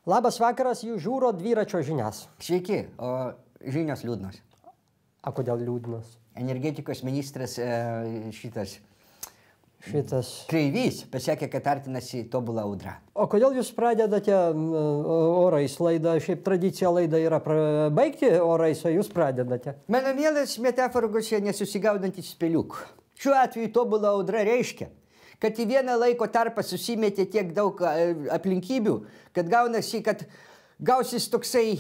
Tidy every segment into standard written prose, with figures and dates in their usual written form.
Labas vakaras, jūs žiūro dviračio žinias. Sveiki, o žinios liūdnos. A kodėl liūdnos? Energetikos ministras šitas Kreivys pasakė, kad artinasi tobula audra. O kodėl jūs pradedate orais laidą? Šiaip tradicija laida yra baigti orais, o jūs pradedate. Mano mielas metaforose nesusigaudantis spėliuk. Šiuo atveju tobula audra reiškia, kad į vieną laiko tarpą susimetė tiek daug aplinkybių, kad gaunasi, kad gausis toksai,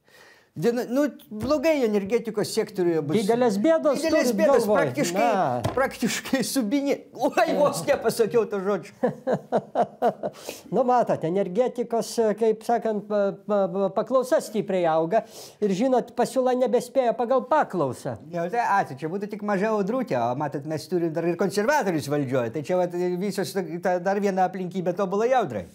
blogai energetikos sektoriuje bus. Didelės bėdos. Didelės bėdos, praktiškai subinė. Oi, vos nepasakiau to žodžio. Matot, energetikos, kaip sakant, paklausa stipriai auga ir, žinot, pasiūla nebespėja pagal paklausą. Jau tai ačiū, čia būtų tik maža audrutė, o matot, mes turim dar ir konservatorius valdžioje, tai čia visos dar viena aplinkybė tobulai audrai.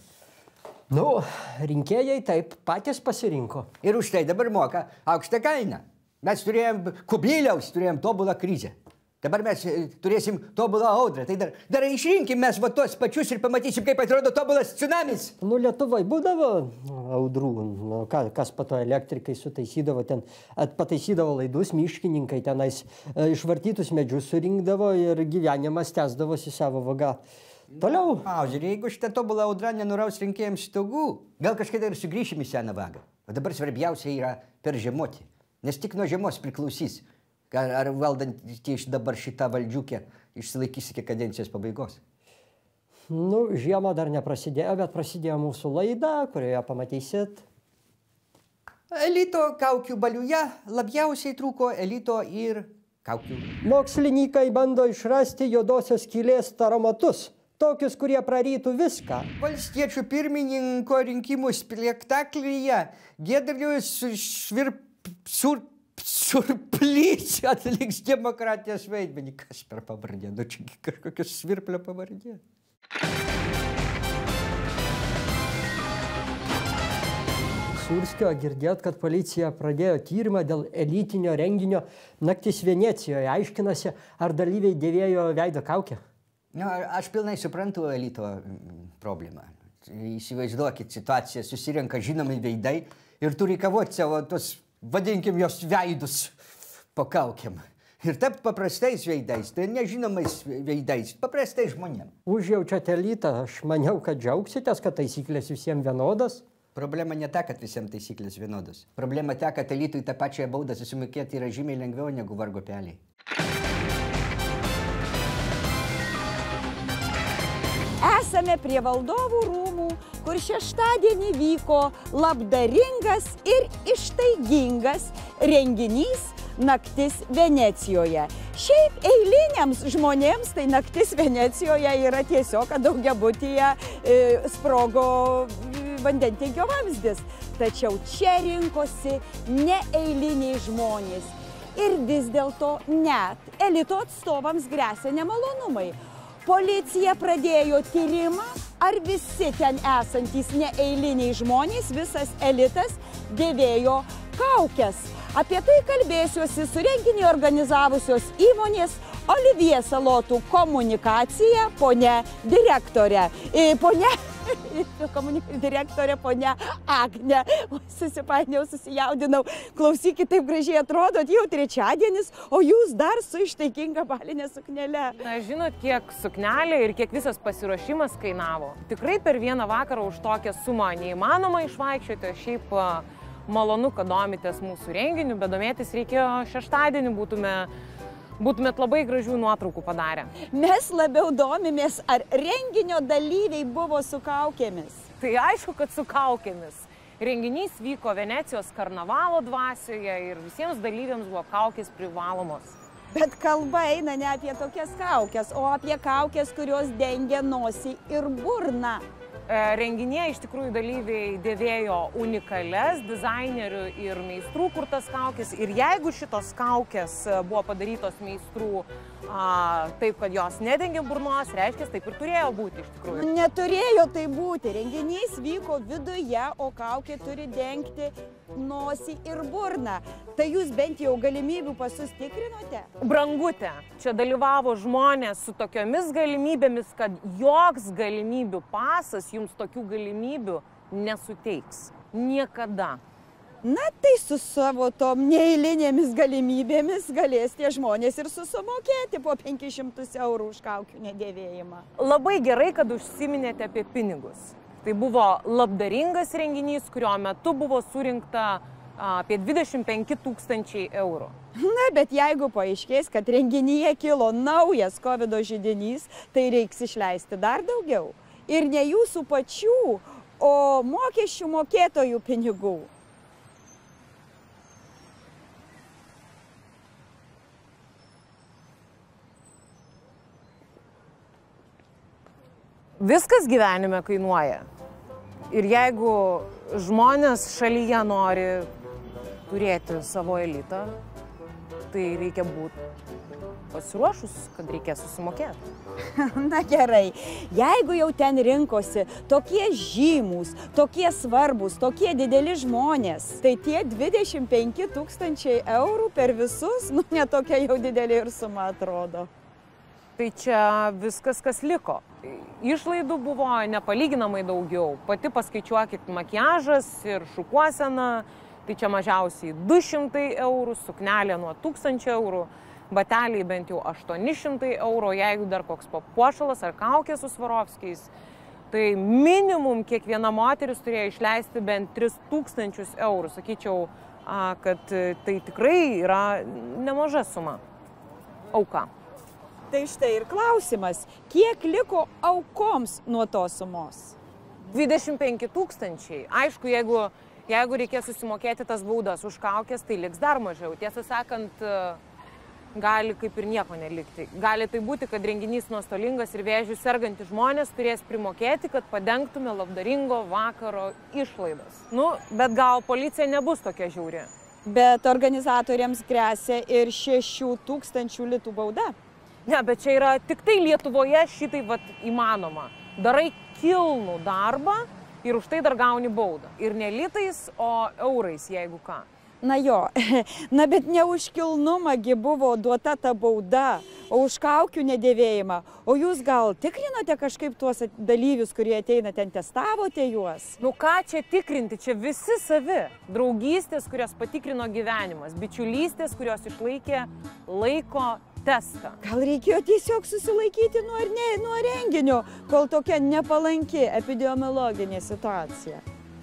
Rinkėjai taip patys pasirinko. Ir už tai dabar moka aukštą kainą. Mes turėjom Kubiliaus, turėjom tobulą krizę. Dabar mes turėsim tobulą audrą. Tai dar išrinkim mes va tuos pačius ir pamatysim, kaip atrodo tobulas tsunamis. Lietuvai būdavo audrų. Kas po to elektrikai sutaisydavo, ten pataisydavo laidus, miškininkai tenais išvartytus medžius surinkdavo ir gyvenimas tęsdavosi savo vaga. Toliau. Žiūrėk, jeigu šitą tobulą audrą nenuraus rinkėjams stogų, gal kažkada ir sugrįšim į seną vagą. O dabar svarbiausia yra peržiemoti. Nes tik nuo žiemos priklausys, ar valdant iš dabar šitą valdžiukę išsilaikys iki kadencijos pabaigos. Žiema dar neprasidėjo, bet prasidėjo mūsų laida, kurioje pamatysit. Elito kaukių baliuje labiausiai trūko elito ir kaukių. Mokslininkai bando išrasti juodosios skylės taromatus. Tokius, kurie prarytų viską. Valstiečių pirmininko rinkimų spektaklyje Giedrius Surplys atliks demokratijos vaidmenį. Kas per pavardė? Čia kažkokios Svirplio pavardė. Surskio, girdėt, kad policija pradėjo tyrimą dėl elitinio renginio Naktis Venecijoje. Aiškinasi, ar dalyviai dėvėjo veido kaukę. Aš pilnai suprantu elito problemą. Įsivaizduokit situaciją, susirenka žinomi veidai ir turi kavoti savo tos, vadinkim, jos veidus po kaukiam. Ir taip paprastais veidais, tai nežinomais veidais, paprastais žmonėm. Užjaučiate elitą, aš maniau, kad džiaugsitės, kad taisyklės visiems vienodas. Problema ne ta, kad visiems taisyklės vienodos. Problema ta, kad elitui tą pačią baudą susimokėti yra žymiai lengviau negu vargo peliai. Esame prie valdovų rūmų, kur šeštadienį vyko labdaringas ir ištaigingas renginys Naktis Venecijoje. Šiaip eiliniams žmonėms tai Naktis Venecijoje yra tiesiog, kad daugiabutyje sprogo vandentiekio vamzdis. Tačiau čia rinkosi neeiliniai žmonės. Ir vis dėlto net elito atstovams gresia nemalonumai. Policija pradėjo tyrimą, ar visi ten esantys neeiliniai žmonės, visas elitas, dėvėjo kaukes. Apie tai kalbėsiuosi su renginį organizavusios įmonės Olivier Salotų komunikacija, ponia direktorė. Direktorė ponia Agnė. Susipainiau, susijaudinau. Klausykit, taip gražiai atrodot, jau trečiadienis, o jūs dar su ištaiginga balinė suknele. Žinot, kiek suknelė ir kiek visas pasiruošimas kainavo. Tikrai per vieną vakarą už tokią sumą neįmanoma išvaikščioti, šiaip malonu, kad domitės mūsų renginiu, bet domėtis reikėjo šeštadienį, būtumėt labai gražių nuotraukų padarę. Mes labiau domimės, ar renginio dalyviai buvo su kaukėmis. Tai aišku, kad su kaukėmis. Renginys vyko Venecijos karnavalo dvasioje ir visiems dalyviams buvo kaukės privalomos. Bet kalba eina ne apie tokias kaukės, o apie kaukės, kurios dengia nosį ir burną. Renginėje iš tikrųjų dalyviai dėvėjo unikalias dizainerių ir meistrų kurtas kaukės. Ir jeigu šitos kaukės buvo padarytos meistrų taip, kad jos nedengia burnos, reiškia, taip ir turėjo būti iš tikrųjų. Neturėjo tai būti. Renginys vyko viduje, o kaukė turi dengti nosį ir burną. Tai jūs bent jau galimybių pasus tikrinote? Brangutė, čia dalyvavo žmonės su tokiomis galimybėmis, kad joks galimybių pasas jums tokių galimybių nesuteiks. Niekada. Na tai su savo tom neeilinėmis galimybėmis galės tie žmonės ir susimokėti po 500 eurų už kaukių nedėvėjimą. Labai gerai, kad užsiminėte apie pinigus. Tai buvo labdaringas renginys, kurio metu buvo surinkta apie 25 000 eurų. Na, bet jeigu paaiškės, kad renginyje kilo naujas COVID židinys, tai reiks išleisti dar daugiau. Ir ne jūsų pačių, o mokesčių mokėtojų pinigų. Viskas gyvenime kainuoja. Ir jeigu žmonės šalyje nori turėti savo elitą, tai reikia būti pasiruošus, kad reikės susimokėti. Na gerai, jeigu jau ten rinkosi tokie žymūs, tokie svarbus, tokie dideli žmonės, tai tie 25 000 eurų per visus, nu netokia jau didelė ir suma atrodo. Tai čia viskas, kas liko. Išlaidų buvo nepalyginamai daugiau. Pati paskaičiuokit, makiažas ir šukuosena, tai čia mažiausiai 200 eurų, suknelė nuo 1000 eurų, bateliai bent jau 800 eurų, jeigu dar koks papuošalas ar kaukė su Svarovskiais. Tai minimum kiekviena moteris turėjo išleisti bent 3000 eurų. Sakyčiau, kad tai tikrai yra nemaža suma. Auka. Tai štai ir klausimas, kiek liko aukoms nuo tos sumos? 25 000. Aišku, jeigu reikės susimokėti tas baudas už kaukės, tai liks dar mažiau. Tiesą sakant, gali kaip ir nieko nelikti. Gali tai būti, kad renginys nuostolingas ir vėžių sergantys žmonės turės primokėti, kad padengtume labdaringo vakaro išlaidas. Nu, bet gal policija nebus tokia žiauri. Bet organizatoriams gresia ir 6000 litų bauda. Ne, bet čia yra tik tai Lietuvoje šitai įmanoma. Darai kilnų darbą ir už tai dar gauni baudą. Ir ne litais, o eurais, jeigu ką. Na jo, na bet ne už kilnumągi buvo duota ta bauda, o už kaukių nedėvėjimą. O jūs gal tikrinote kažkaip tuos dalyvius, kurie ateina ten, testavote juos? Nu ką čia tikrinti, čia visi savi. Draugystės, kurios patikrino gyvenimas, bičiulystės, kurios išlaikė laiko testą. Gal reikėjo tiesiog susilaikyti nuo renginio, kol tokia nepalanki epidemiologinė situacija?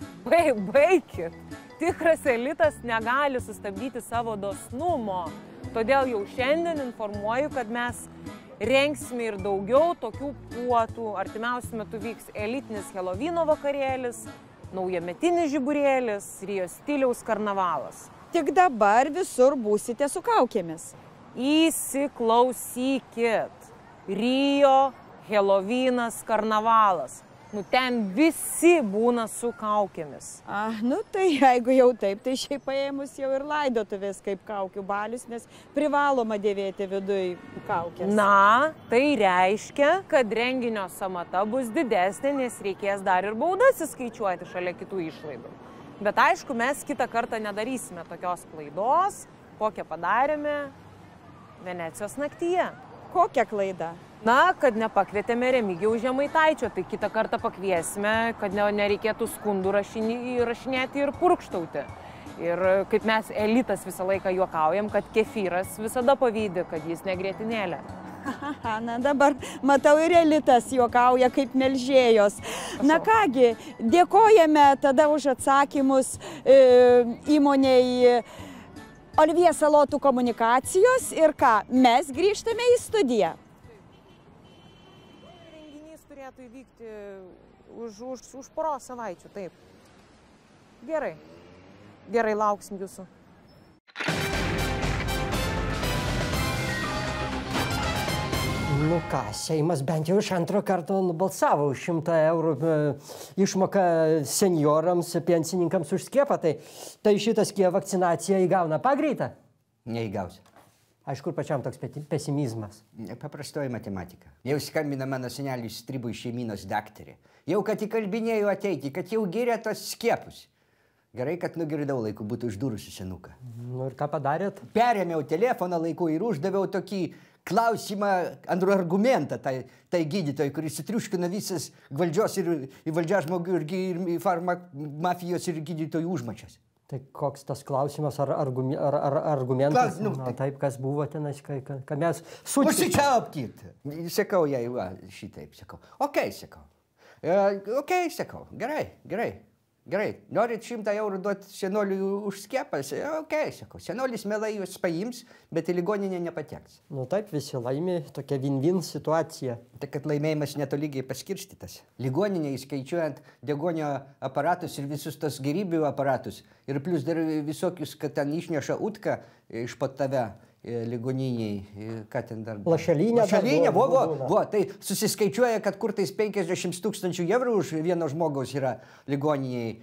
Baikit. Tikras elitas negali sustabdyti savo dosnumo. Todėl jau šiandien informuoju, kad mes rengsime ir daugiau tokių puotų. Artimiausiu metu vyks elitinis Helovino vakarėlis, naujametinis žiburėlis, Rio stiliaus karnavalas. Tik dabar visur būsite su kaukėmis. Įsiklausykit. Rio, Helovinas, karnavalas. Nu, ten visi būna su kaukėmis. Nu tai jeigu jau taip, tai šiaip paėmus jau ir laidotuvės kaip kaukių balius, nes privaloma dėvėti viduj kaukės. Na, tai reiškia, kad renginio samata bus didesnė, nes reikės dar ir baudas įskaičiuoti šalia kitų išlaidų. Bet aišku, mes kitą kartą nedarysime tokios klaidos, kokią padarėme Venecijos naktyje. Kokią klaidą? Na, kad nepakvietėme Remigijaus Žemaitaičio, tai kitą kartą pakviesime, kad nereikėtų skundų rašinėti ir purkštauti. Ir kaip mes elitas visą laiką juokaujam, kad kefyras visada pavydi, kad jis ne grietinėlė. Na dabar matau ir elitas juokauja kaip melžėjos. Na kągi, dėkojame tada už atsakymus įmonei Olivija Salotų komunikacijos ir ką, mes grįžtame į studiją. Turėtų įvykti už poros savaičių, taip. Gerai. Gerai, lauksim jūsų. Nu ką, Seimas bent jau iš antro karto nubalsavo už 100 eurų išmoką senjorams, pensininkams už skiepą. Tai šitas vakcinacija įgauna pagreitą? Neįgaus. Aišku, pačiam toks pesimizmas. Paprastoji matematika. Jau skambina mano seneliui stribų iš šeiminos daktarė. Jau kad įkalbinėjau ateiti, kad jau gyrė tos skiepus. Gerai, kad nugirdau laiku, būtų uždūrusi senuką. Nu ir ką padarėt? Perėmiau telefoną laiku ir uždaviau tokį klausimą, argumentą tai gydytojai, kuris sutriuškina visas valdžios ir valdžia žmogų ir farmafijos ir gydytojų užmačias. Tai koks tas klausimas ar argumentas? Taip, kas buvo tenais, ką mes sučiam. Užsičiaupkit. Sakau jai, va, šitaip sakau. Okei, sakau. Okei, sakau. Gerai. Norit 100 eurų duoti senoliui už skiepą? Okei, sakau. Senolis mielai jūs paims, bet į ligoninę nepateks. Nu taip, visi laimi, tokia win-win situacija. Tai kad laimėjimas netolygiai paskirstytas. Ligoninė įskaičiuojant degonio aparatus ir visus tos gerybių aparatus. Ir plus dar visokius, kad ten išneša utką iš pat tave ligoniniai. Ką ten dar? Lašelinė. Lašelinė, vo. Tai susiskaičiuoja, kad kur tais 50 000 eurų už vieno žmogaus yra ligoniniai.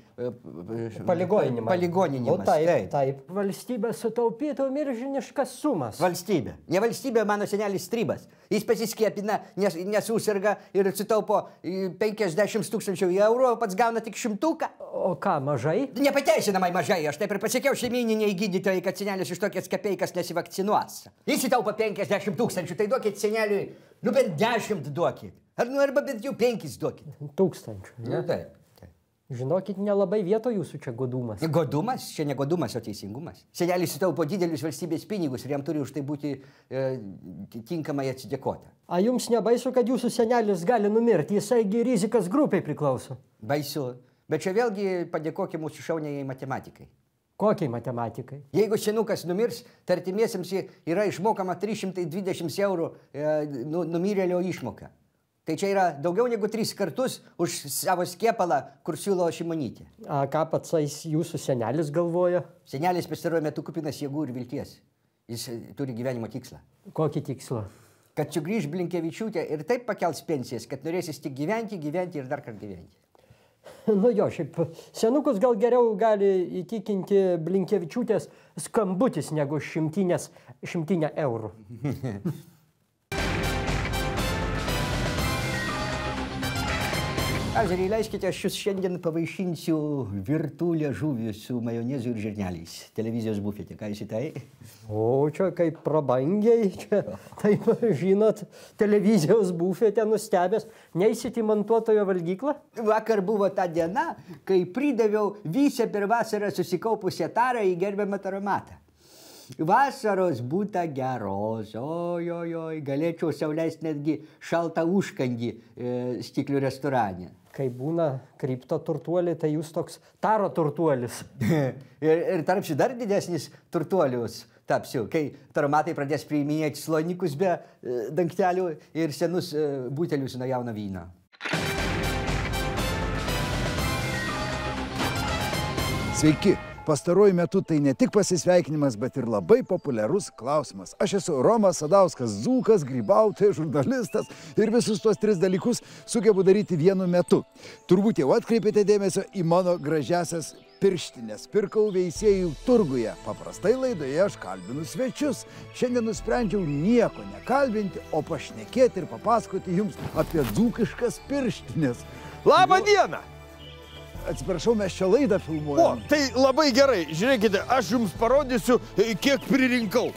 Paligonimas. Taip. Valstybė sutaupytų milžiniškas sumas. Valstybė. Ne valstybė, mano senelis Stribas. Jis pasiskiepina, nesusirga ir sutaupo 50 000 eurų, o pats gauna tik 100. O ką, mažai? Nepateisinamai mažai. Aš taip ir pasakiau šeimyniniai gydytojai, kad senelis iš tokias kapeikas nesivakcinuos. Jis įtaupo 50 000, tai duokit seneliui, bent 10 duokit. Arba bent jau 5 duokit. 1000. Nu, taip. Žinokit, nelabai vieto jūsų čia godumas. Godumas? Čia ne godumas, o teisingumas. Senelis sutaupo didelius valstybės pinigus ir jam turi už tai būti tinkamai atsidėkota. A jums nebaisu, kad jūsų senelis gali numirti? Jisaigi rizikas grupiai priklauso. Baisu. Bet čia vėlgi padėkokime mūsų šauniai matematikai. Kokiai matematikai? Jeigu senukas numirs, artimiesiems yra išmokama 320 eurų numirėlio išmoka. Tai čia yra daugiau negu 3 kartus už savo skiepalą, kur siūlo Šimonytė. A ką pats jūsų senelis galvoja? Senelis pastaruoju metu kupinas jėgų ir vilties. Jis turi gyvenimo tikslą. Kokį tikslą? Kad sugrįž Blinkevičiūtė ir taip pakels pensijas, kad norėsis tik gyventi ir dar kartą gyventi. Nu jo, šiaip senukus gal geriau gali įtikinti Blinkevičiūtės skambutis negu 100 eurų. Azarį, leiskite, aš jūs šiandien pavaišinsiu virtų liežuvių su majonezu ir žirneliais. Televizijos bufete, ką jūs į tai? O, čia kaip prabangiai, čia, taip, žinot, televizijos bufete nustebęs, neįsit į montuotojo valgyklą? Vakar buvo ta diena, kai pridaviau visą per vasarą susikaupusią tarą į gerbiamą taromatą. Vasaros būta geros, ojojoj, galėčiau sau leisti netgi šaltą užkandį stiklių restorane. Kai būna kripto turtuoliai, tai jūs toks taro turtuolis. ir tarpsi dar didesnis turtuolius tapsiu, kai taromatai pradės priiminėti slonikus be dangtelių ir senus butelius nuo jauno vyno. Sveiki! Pastaruoju metu tai ne tik pasisveikinimas, bet ir labai populiarus klausimas. Aš esu Romas Sadauskas, dzūkas, grybautojas, žurnalistas ir visus tuos 3 dalykus sugebu daryti vienu metu. Turbūt jau atkreipėte dėmesio į mano gražiasias pirštinės. Pirkau Veisiejų turguje. Paprastai laidoje aš kalbinu svečius. Šiandien nusprendžiau nieko nekalbinti, o pašnekėti ir papasakoti jums apie dzūkiškas pirštinės. Labą dieną! Atsiprašau, mes čia laidą filmuojam. O, tai labai gerai. Žiūrėkite, aš jums parodysiu, kiek pririnkau.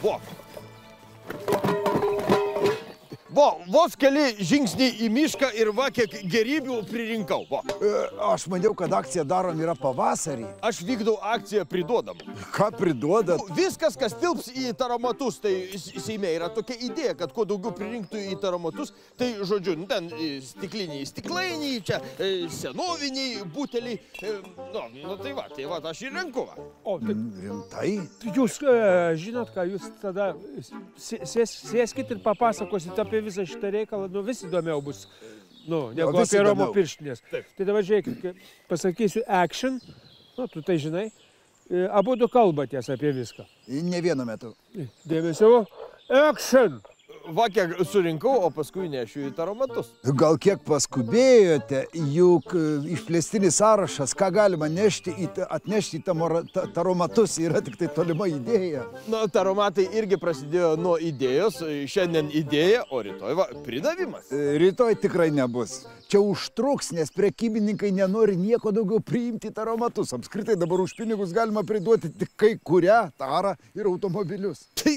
Vos keli žingsniai į mišką ir va, kiek gerybių pririnkau. Aš maniau, kad akcija darom yra pavasarį. Aš vykdau akciją priduodam. Ką priduodat? Viskas, kas tilps į taromatus, tai Seime yra tokia idėja, kad kuo daugiau pririnktų į taromatus, tai, žodžiu, ten stikliniai stiklainiai, čia senoviniai buteliai. Tai va, aš ir renku. O, rimtai? Jūs žinot, ką jūs tada sėskit ir papasakosit apie visą šitą reikalą, vis įdomiau bus, negu apie Romo pirštinės. Tai dabar žiūrėkit, pasakysiu action, tu tai žinai, abudu kalbatės apie viską. Ne vienu metu. Dėmesio, action! Va, kiek surinkau, o paskui nešiu į taromatus. Gal kiek paskubėjote, juk išplėstinis sąrašas, ką galima atnešti į taromatus, yra tik tai tolima idėja. Taromatai irgi prasidėjo nuo idėjos, šiandien idėja, o rytoj pridavimas. Rytoj tikrai nebus. Čia užtruks, nes prekybininkai nenori nieko daugiau priimti į taromatus. Apskritai dabar už pinigus galima priduoti tik kai kurią tarą ir automobilius.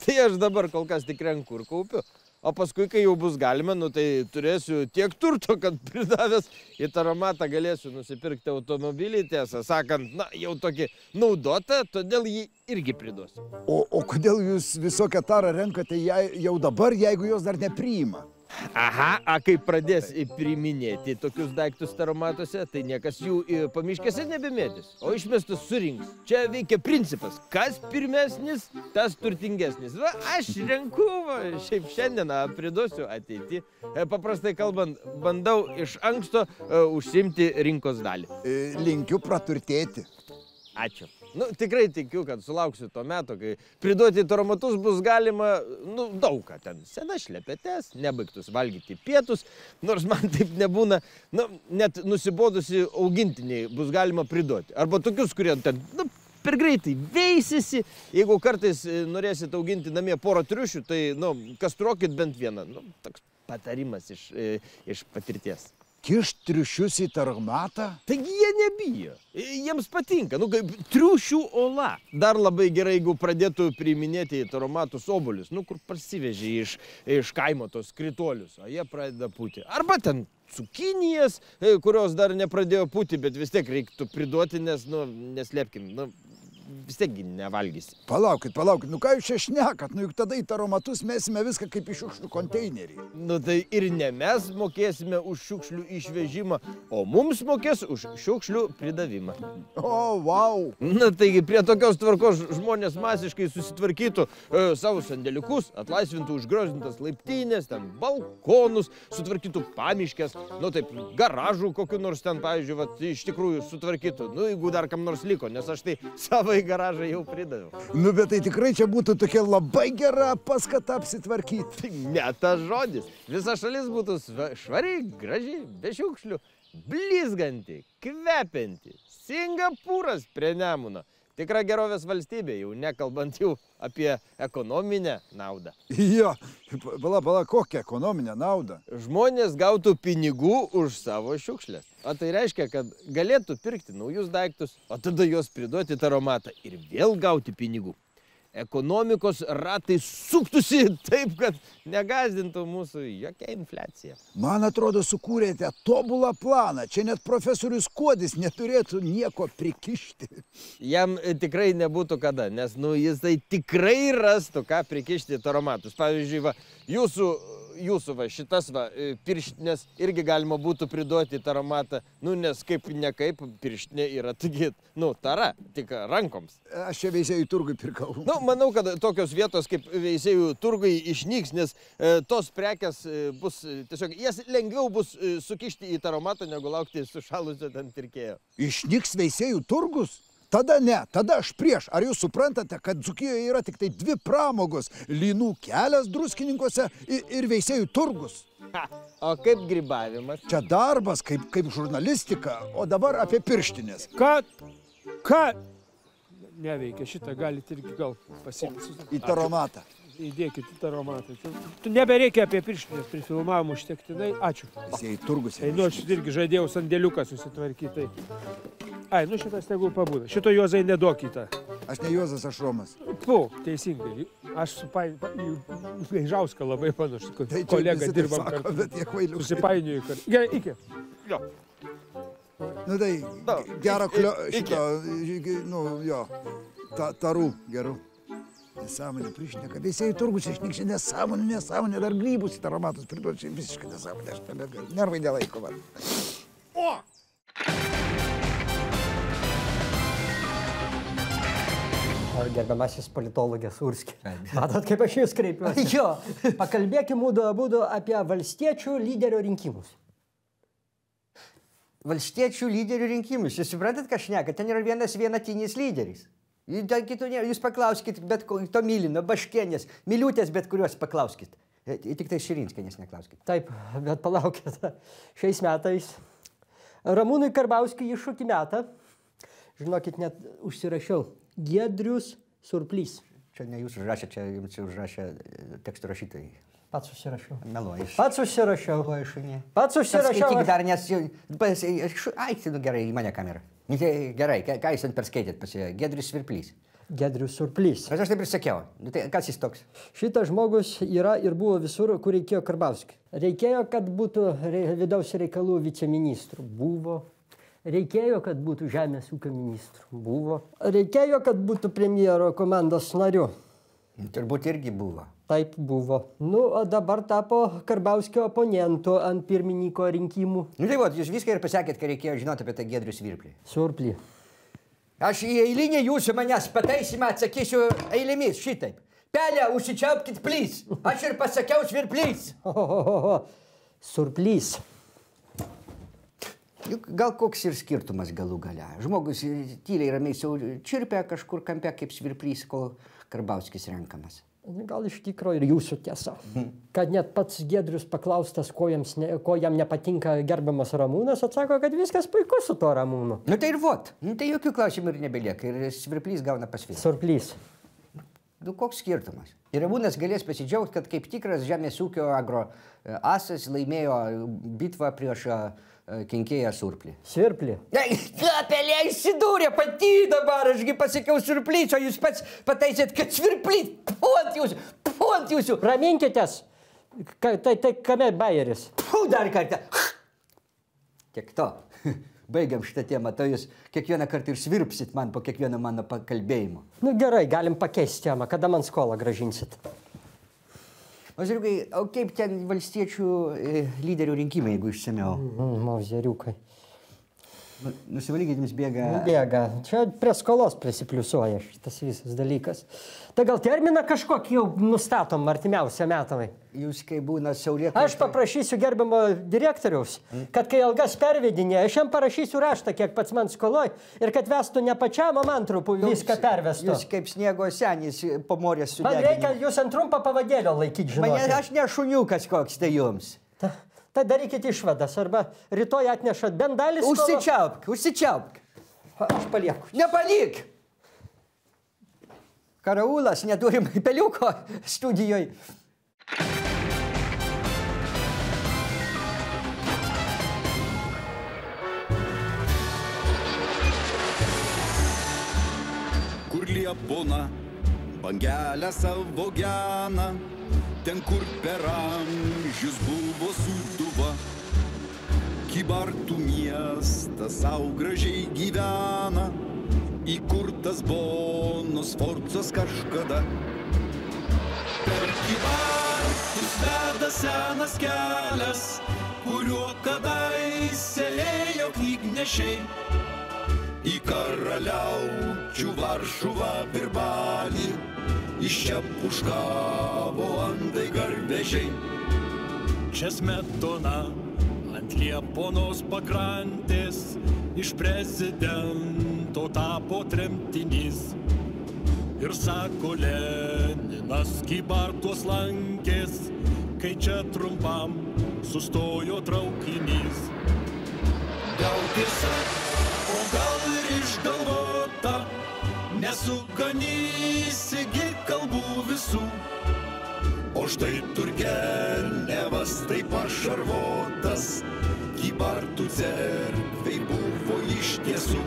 Tai aš dabar kol kas tik renku ir kaupiu. O paskui, kai jau bus galima, nu, tai turėsiu tiek turto, kad pridavęs į taromatą galėsiu nusipirkti automobilį, tiesą sakant, na, jau tokį naudotą, todėl jį irgi priduosiu. O kodėl jūs visokią tarą renkate jau dabar, jeigu jos dar nepriima? Aha, kai pradės priiminėti tokius daiktus taromatuose, tai niekas jų pamiškėse nebemėtys, o išmestus surinks. Čia veikia principas, kas pirmesnis, tas turtingesnis. Va, aš renku, šiaip šiandieną priduosiu ateitį. Paprastai kalbant, bandau iš anksto užsimti rinkos dalį. Linkiu praturtėti. Ačiū. Nu, tikrai tikiu, kad sulauksiu to meto, kai priduoti taromatus bus galima, nu, daug ką ten. Senas šlepetes, nebaigtus valgyti pietus, nors man taip nebūna, nu, net nusibodusi augintiniai bus galima priduoti. Arba tokius, kurie ten, nu, per greitai veisisi. Jeigu kartais norėsit auginti namie porą triušių, tai, nu, kastruokit bent vieną. Nu, toks patarimas iš patirties. Kišt triušius į taromatą? Taigi jie nebijo. Jiems patinka. Nu, kaip triušių ola. Dar labai gerai, jeigu pradėtų priiminėti į taromatus obuolius, nu, kur parsivežė iš kaimo tos krituolius, o jie pradeda pūti. Arba ten cukinijas, kurios dar nepradėjo pūti, bet vis tiek reiktų priduoti, nes, nu, neslėpkim, nu, vis tiek nevalgysi. Palaukit, nu ką jūs čia šnekat, nu juk tada į taromatus mesime viską kaip į šiukšlių konteinerį. Nu tai ir ne mes mokėsime už šiukšlių išvežimą, o mums mokės už šiukšlių pridavimą. O, vau! Na taigi prie tokios tvarkos žmonės masiškai susitvarkytų savo sandėliukus, atlaisvintų užgriozdintas laiptynės, ten balkonus, sutvarkytų pamiškes, nu taip, garažų kokiu nors ten, pavyzdžiui, vat, iš tikrųjų sutvarkytų, nu jeigu dar kam nors liko, nes aš tai savo į garažą jau pridaviau. Nu, bet tai tikrai čia būtų tokia labai gera paskata apsitvarkyti. Tai ne tas žodis. Visa šalis būtų švari, graži, be šiukšlių, blizganti, kvepianti. Singapūras prie Nemuno. Tikra gerovės valstybė, jau nekalbant jau apie ekonominę naudą. Jo, pala, kokią ekonominę naudą? Žmonės gautų pinigų už savo šiukšlės. O tai reiškia, kad galėtų pirkti naujus daiktus, o tada juos priduoti į taromatą ir vėl gauti pinigų. Ekonomikos ratai suktųsi taip, kad negazdintų mūsų jokia infliacija. Man atrodo, sukūrėte tobulą planą. Čia net profesorius Kuodis neturėtų nieko prikišti. Jam tikrai nebūtų kada, nes nu, jis tai tikrai rastų, ką prikišti į taromatus. Pavyzdžiui, va, jūsų va, šitas va, pirštinės irgi galima būtų priduoti į taromatą, nu, nes kaip nekaip pirštinė yra taigi, nu, tara, tik rankoms. Aš čia veisėjų turgui pirkau. Nu, manau, kad tokios vietos kaip veisėjų turgai išnyks, nes tos prekės bus tiesiog, jas lengviau bus sukišti į taromatą, negu laukti sušalusio ten pirkėjo. Išnyks veisėjų turgus? Tada ne, tada aš prieš. Ar jūs suprantate, kad Dzūkijoje yra tik tai dvi pramogos – Lynų kelias Druskininkuose ir veisėjų turgus? Ha, o kaip grybavimas? Čia darbas, kaip žurnalistika, o dabar apie pirštinės. Ką? Neveikia, šitą galite irgi gal pasimti. Į taromatą. Įdėkit į taromatą. Tu nebereikia apie pirštinės prifilmavimų užtektinai. Ačiū. Veisėjų turgus. Einu, aš irgi žadėjau sandėliuką susitvarkyti. Ai, nu šitas tegul pabūna. Šito Juozai neduokite. Aš ne Juozas, aš Romas. Pu, teisingai. Aš Gaižauską labai panašu. Kolega dirbam kartu. Bet jie kvailiukai. Susipainioju kartu. Gerai, iki. Jo. Nu tai, gerą šito, nu jo, tarų gerų. Nesąmonė prišneka. Veisėjų turgus išnyks, nesąmonė, dar grybus į taromatus priduoti, čia visiškai nesąmonė, aš nebegaliu. Nervai nelaiko man. O! Gerbiamasis politologės Urski. Matot, kaip aš jūs kreipiuosi? Jo, pakalbėkim būdu apie valstiečių lyderio rinkimus. Valstiečių lyderių rinkimus. Jūs suprantat, ką šneka? Ten yra vienatinis lyderis. Jūs paklauskit bet to Mylino, Baškienės, Miliūtės, bet kuriuos paklauskit. Tik tai Širinskienės neklauskit. Taip, bet palaukit. Šiais metais Ramūnui Karbauskiui iššūkį metą. Žinokit, net užsirašiau. Giedrius Surplys. Čia ne jūs užrašė, čia jums užrašė tekstų rašytojai. Pats užsirašiau. Meluoji. Pats užsirašiau. Meluoji šunė. Pats užsirašiau. Skaityk dar, nes... Ai, nu gerai, į mane kamerą. Gerai, ką jūs ten perskaitėt pas Giedrius Surplys? Giedrius Surplys. Aš taip ir sakiau. Nu, tai kas jis toks? Šitas žmogus yra ir buvo visur, kur reikėjo Karbauskiui. Reikėjo, kad būtų vidaus reikalų viceministrų. Buvo. Reikėjo, kad būtų žemės ūkio ministrų. Buvo. Reikėjo, kad būtų premjero komandos nariu. Turbūt irgi buvo. Taip buvo. Nu, o dabar tapo Karbauskio oponentu ant pirmininko rinkimų. Nu tai jūs viską ir pasakėt, ką reikėjo žinoti apie tą Giedrių Surplį. Aš į eilinį jūsų manęs pataisimą atsakysiu eilėmis šitaip. Pelė, užsičiaupkit plys. Aš ir pasakiau Svirplys. Surplys. Juk gal koks ir skirtumas galų gale. Žmogus tyliai ramiai sau čirpia kažkur kampe kaip Svirplys, kol Karbauskis renkamas. Gal iš tikro ir jūsų tiesa. Kad net pats Giedrius paklaustas, ko jam nepatinka gerbiamas Ramūnas, atsako, kad viskas puiku su to Ramūnu. Nu tai ir vot. Nu tai jokių klausimų ir nebelieka. Ir Svirplys gauna pasvirą. Surplys. Nu koks skirtumas? Ir Ramūnas galės pasidžiaugti, kad kaip tikras žemės ūkio agro asas laimėjo bitvą prieš kenkėją Surplį. Svirplį. Pelė įsidūrė pati dabar, ašgi pasakiau Surplys, o jūs pats pataisėt, kad Svirplys. Puant jūsų. Raminkitės. Tai kame bajeris? Dar kartą. Tiek to. Baigiam šitą temą, tai jūs kiekvieną kartą ir svirpsit man po kiekvieno mano pakalbėjimo. Nu gerai, galim pakeisti temą. Kada man skolą grąžinsit? O žiūrėkai, o kaip ten valstiečių lyderių rinkimai, jeigu išsamiau? Mauzeriukai. Nusivalykit jums bėga... Bėga. Čia prie skolos prisipliusuoja šitas visas dalykas. Tai gal terminą kažkokį jau nustatom artimiausią metamai? Jūs kai būna saulėkai... Aš paprašysiu gerbiamo direktoriaus, kad kai algas pervedinė, aš jam parašysiu raštą, kiek pats man skoloj, ir kad vestų ne pačiam, o man trupų viską pervestų. Jūs kaip sniego senis po morės sudeginimu. Man reikia jūs ant trumpą pavadėlio laikyti, žinokit. Aš ne šuniukas koks tai jums. Tai darykit išvadas, arba rytoj atnešat bent dalį skolos. Užsičiaupk. Aš palieku. Nepalik! Karaulas, neturim peliuko studijoj. Kur liepona bangelę savo gena, ten, kur per amžius buvo Sūduva, Kybartų miestas sau gražiai gyvena, įkurtas Bonos Sforcos kažkada. Per Kybartus veda senas kelias, kuriuo kadaise ėjo knygnešiai. Į karaliaučių Varšuvą Virbalį, iš čia puškavo andai garvežiai. Čia Smetona ant Lieponos pakrantės iš prezidento tapo tremtinys. Ir sako Leninas Kybartuos lankės, kai čia trumpam sustojo traukinys. Gal tiesa, o gal ir išgalvota, nesuganysi gi kalbų visų. O štai Turgenevas taip pašarvotas, Kybartų cerkvei buvo iš tiesų.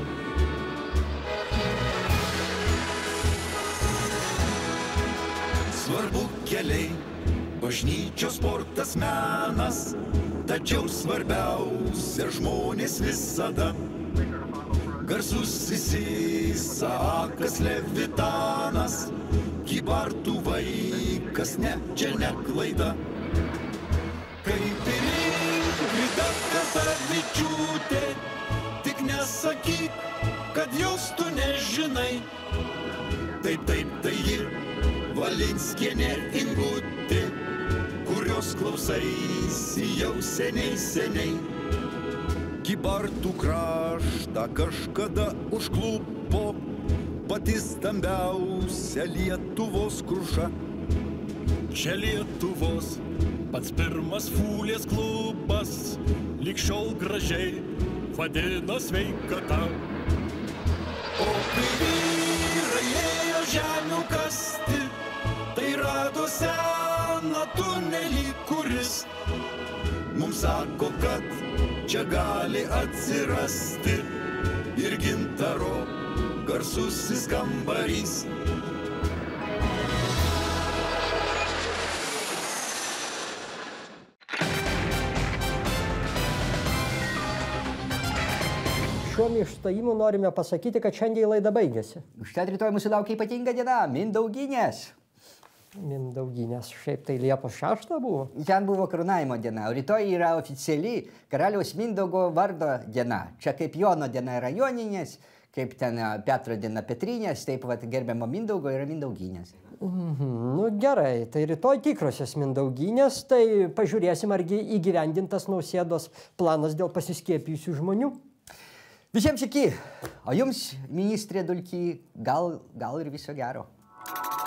Svarbu keliai, bažnyčios sportas menas, tačiau svarbiausia žmonės visada. Garsusis Isakas Levitanas, Kybartų vaikas, ne, čia ne klaida. Kaip ir Ingrida Katavičiūtė, tik nesakyk, kad jos tu nežinai. Taip, tai ji Valinskienė Ingutė, kurios klausaisi jau seniai. Kybartų kraštą kažkada užklupo pati stambiausia Lietuvos kruša. Čia Lietuvos pats pirmas Fūlės klubas, lyg šiol gražiai vadina sveikata. O kai vyrai ėjo žemių kasti, tai rado seną tunelį, kuris mums sako, kad čia gali atsirasti ir gintaro garsusis kambarys. Šiuo išstojimu norime pasakyti, kad šiandien laida baigėsi. Užtat rytoj mūsų laukia ypatinga diena - Mindauginės. Mindauginės, šiaip tai Liepos 6 buvo. Ten buvo karūnavimo diena, o rytoj yra oficiali karaliaus Mindaugo vardo diena. Čia kaip Jono diena yra Joninės, kaip ten Petro diena Petrinės, taip pat gerbiamo Mindaugo yra Mindauginės. Nu gerai, tai rytoj tikrosios Mindauginės, tai pažiūrėsim, argi įgyvendintas Nausėdos planas dėl pasiskiepijusių žmonių. Visiems iki, o jums, ministrė Dulky, gal ir viso gero.